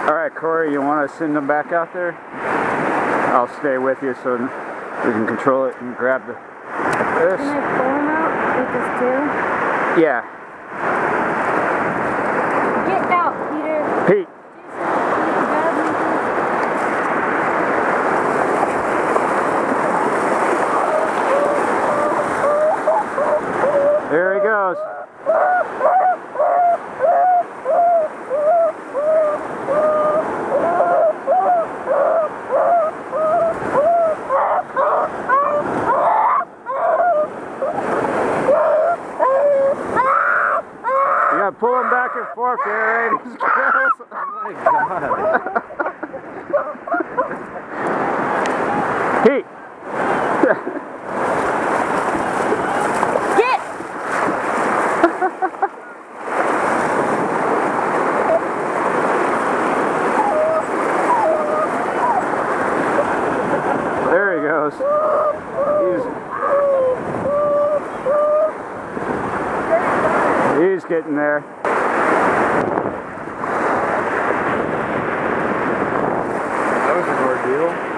Alright, Corey, you want to send them back out there? I'll stay with you so we can control it and grab this. Can I pull them out with this too? Yeah. Get out, Peter. Pete. There he goes. You gotta pull him back and forth there, ladies and girls. Oh my god. Pete. Get! There he goes. He's getting there. That was an ordeal.